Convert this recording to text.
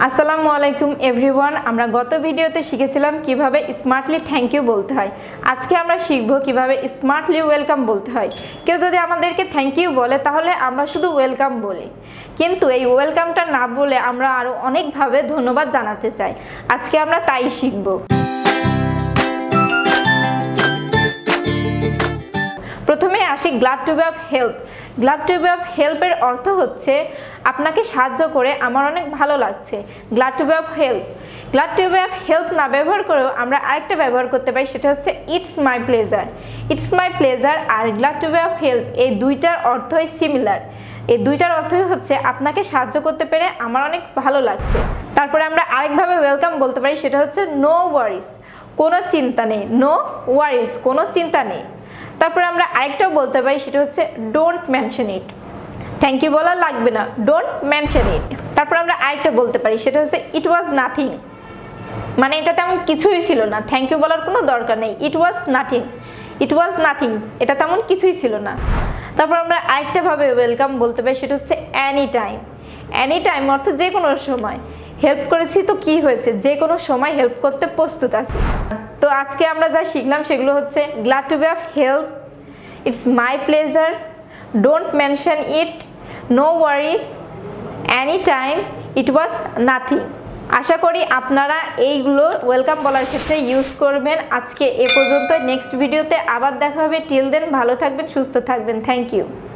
আসসালামু আলাইকুম এভরিওয়ান। আমরা গত ভিডিওতে শিখেছিলাম কিভাবে স্মার্টলি থ্যাংক ইউ বলতে হয়। আজকে আমরা শিখব কিভাবে স্মার্টলি ওয়েলকাম বলতে হয়। কেউ যদি আমাদেরকে থ্যাংক ইউ বলে তাহলে আমরা শুধু ওয়েলকাম বলি, কিন্তু এই ওয়েলকামটা না বলে আমরা আরও অনেকভাবে ধন্যবাদ জানাতে চাই। আজকে আমরা তাই শিখব। প্রথমে আসি glad to be of help. Glad to be of হেল্পের অর্থ হচ্ছে আপনাকে সাহায্য করে আমার অনেক ভালো লাগছে। Glad to be of help. Glad to be of help না ব্যবহার করেও আমরা আরেকটা ব্যবহার করতে পারি, সেটা হচ্ছে it's my pleasure. It's my pleasure আর glad to be of help এই দুইটার অর্থই সিমিলার। এই দুইটার অর্থই হচ্ছে আপনাকে সাহায্য করতে পেরে আমার অনেক ভালো লাগছে। তারপরে আমরা আরেকভাবে ওয়েলকাম বলতে পারি, সেটা হচ্ছে নো ওয়ারিস, কোনো চিন্তা নেই। নো ওয়ারিস, কোনো চিন্তা নেই। তারপরে আমরা আরেকটাও বলতে পারি, সেটা হচ্ছে don't mention it. Thank you বলা লাগবে না, ডোন্ট মেনশন ইট। তারপর আমরা আরেকটা বলতে পারি, সেটা হচ্ছে ইট ওয়াজ নাথিং, মানে এটা তেমন কিছুই ছিল না। থ্যাংক ইউ বলার কোনো দরকার নেই। ইট was nothing, it was nothing, এটা তেমন কিছুই ছিল না। তারপর আমরা আরেকটা ভাবে ওয়েলকাম বলতে পারি, সেটা হচ্ছে এনি টাইম। এনি টাইম অর্থ যে কোনো সময়। হেল্প করেছি তো কি হয়েছে, যে কোনো সময় হেল্প করতে প্রস্তুত আছি। তো আজকে আমরা যা শিখলাম সেগুলো হচ্ছে glad to be of help, it's my pleasure, don't mention it, no worries, any time, it was nothing. আশা করি আপনারা এইগুলো ওয়েলকাম বলার ক্ষেত্রে ইউজ করবেন। আজকে এ পর্যন্ত, নেক্সট ভিডিওতে আবার দেখা হবে। টিল দেন ভালো থাকবেন, সুস্থ থাকবেন। Thank you.